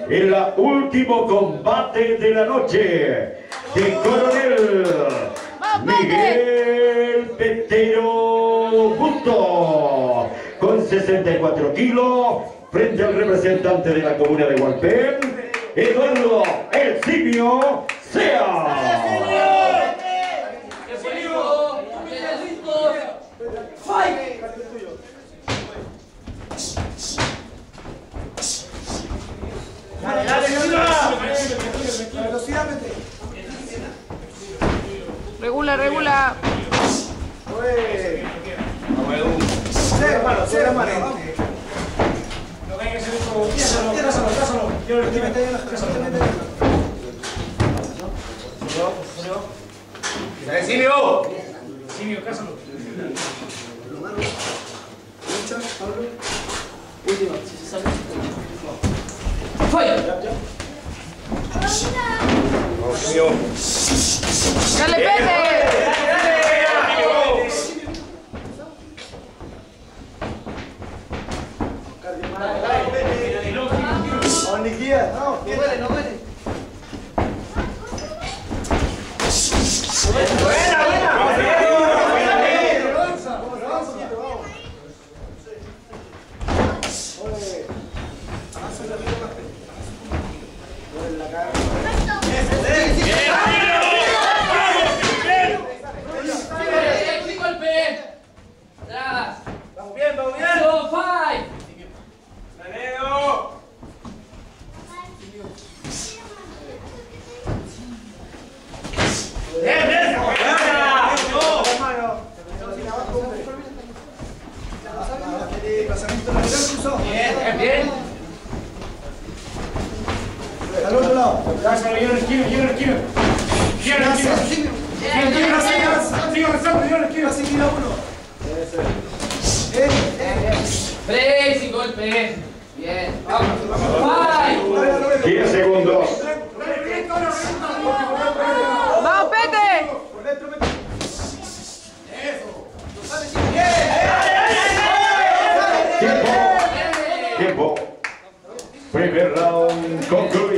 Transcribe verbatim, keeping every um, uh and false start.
el último combate de la noche de Coronel Miguel Petero Busto, con sesenta y cuatro kilos, frente al representante de la comuna de Hualpén, Eduardo El Simio Sea. Dale, dale, Regula, regula. Cero mano, cero mano. No venga que se ve como piénsalo, piénsalo, piénsalo. Yo lo estoy metiendo, ¡Dale, Silvio! Silvio, cásalo. Lucha, Pablo. Última, si se sale. ¡Falla! ¡Dale, Pete! No, no duele, no duele. Buena, buena. Vamos bien, vamos bien. Bien, bien. Bien, bien. Al otro lado. Cásalo, yo en la esquina, yo en la esquina. Yo en la esquina. Sigue avanzando, yo en la esquina. Así mira uno. Tres y golpe. Bien. Vamos. diez segundos. ¡Vamos, Pete! Tiempo. Tiempo. Primer round concluido.